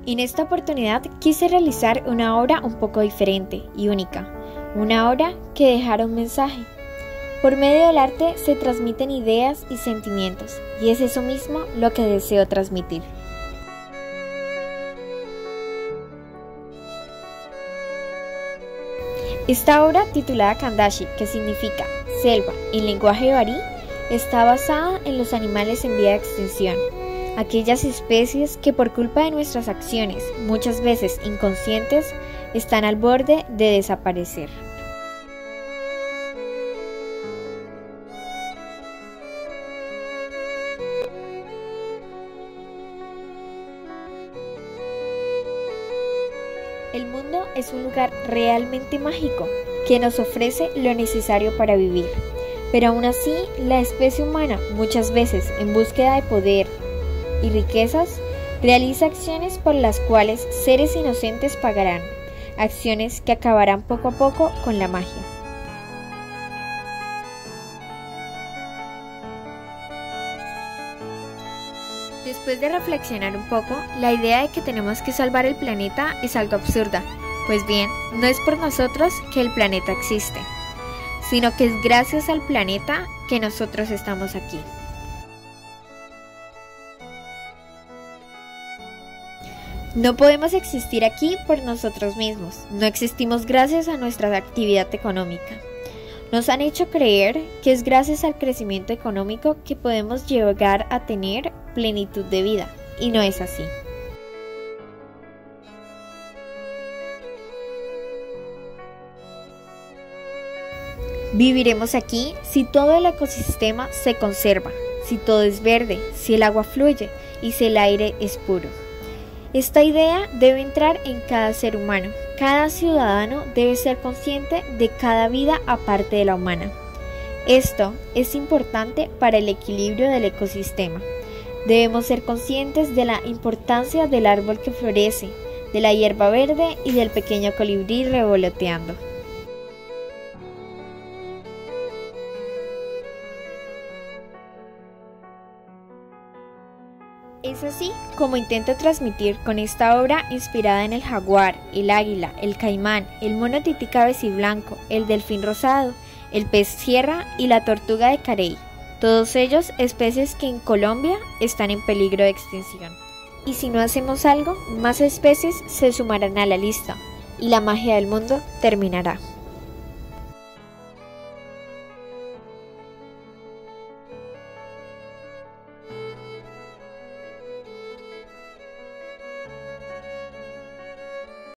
En esta oportunidad quise realizar una obra un poco diferente y única, una obra que dejara un mensaje. Por medio del arte se transmiten ideas y sentimientos, y es eso mismo lo que deseo transmitir. Esta obra, titulada Kandashi, que significa selva en lenguaje barí, está basada en los animales en vía de extinción, aquellas especies que por culpa de nuestras acciones, muchas veces inconscientes, están al borde de desaparecer. El mundo es un lugar realmente mágico que nos ofrece lo necesario para vivir, pero aún así la especie humana, muchas veces en búsqueda de poder y riquezas, realiza acciones por las cuales seres inocentes pagarán, acciones que acabarán poco a poco con la magia. Después de reflexionar un poco, la idea de que tenemos que salvar el planeta es algo absurda. Pues bien, no es por nosotros que el planeta existe, sino que es gracias al planeta que nosotros estamos aquí. No podemos existir aquí por nosotros mismos, no existimos gracias a nuestra actividad económica. Nos han hecho creer que es gracias al crecimiento económico que podemos llegar a tener plenitud de vida, y no es así. Viviremos aquí si todo el ecosistema se conserva, si todo es verde, si el agua fluye y si el aire es puro. Esta idea debe entrar en cada ser humano. Cada ciudadano debe ser consciente de cada vida aparte de la humana. Esto es importante para el equilibrio del ecosistema. Debemos ser conscientes de la importancia del árbol que florece, de la hierba verde y del pequeño colibrí revoloteando. Es así como intento transmitir con esta obra inspirada en el jaguar, el águila, el caimán, el mono tití cabeciblanco, el delfín rosado, el pez sierra y la tortuga de Carey, todos ellos especies que en Colombia están en peligro de extinción. Y si no hacemos algo, más especies se sumarán a la lista y la magia del mundo terminará.